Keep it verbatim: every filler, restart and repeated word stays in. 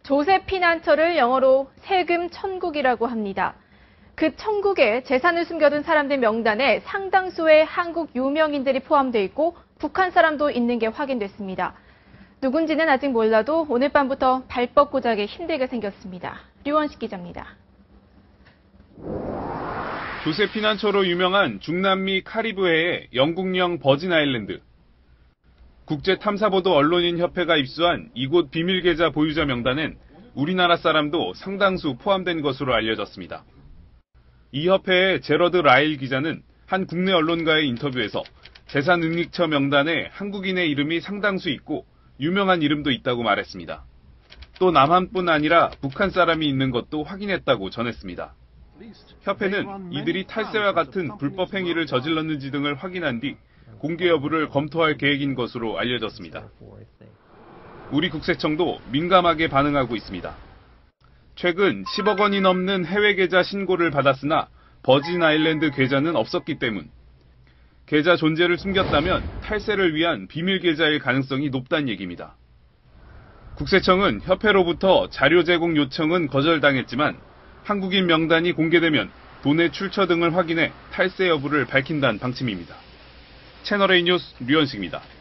조세 피난처를 영어로 세금 천국이라고 합니다. 그 천국에 재산을 숨겨둔 사람들 명단에 상당수의 한국 유명인들이 포함되어 있고 북한 사람도 있는 게 확인됐습니다. 누군지는 아직 몰라도 오늘 밤부터 발 뻗고 자기 힘들게 생겼습니다. 류원식 기자입니다. 조세 피난처로 유명한 중남미 카리브해의 영국령 버진 아일랜드. 국제탐사보도 언론인 협회가 입수한 이곳 비밀 계좌 보유자 명단엔 우리나라 사람도 상당수 포함된 것으로 알려졌습니다. 이 협회의 제러드 라일 기자는 한 국내 언론과의 인터뷰에서 재산은닉처 명단에 한국인의 이름이 상당수 있고 유명한 이름도 있다고 말했습니다. 또 남한뿐 아니라 북한 사람이 있는 것도 확인했다고 전했습니다. 협회는 이들이 탈세와 같은 불법 행위를 저질렀는지 등을 확인한 뒤 공개 여부를 검토할 계획인 것으로 알려졌습니다. 우리 국세청도 민감하게 반응하고 있습니다. 최근 십억 원이 넘는 해외 계좌 신고를 받았으나 버진 아일랜드 계좌는 없었기 때문 계좌 존재를 숨겼다면 탈세를 위한 비밀 계좌일 가능성이 높다는 얘기입니다. 국세청은 협회로부터 자료 제공 요청은 거절당했지만 한국인 명단이 공개되면 돈의 출처 등을 확인해 탈세 여부를 밝힌다는 방침입니다. 채널A 뉴스 류현식입니다.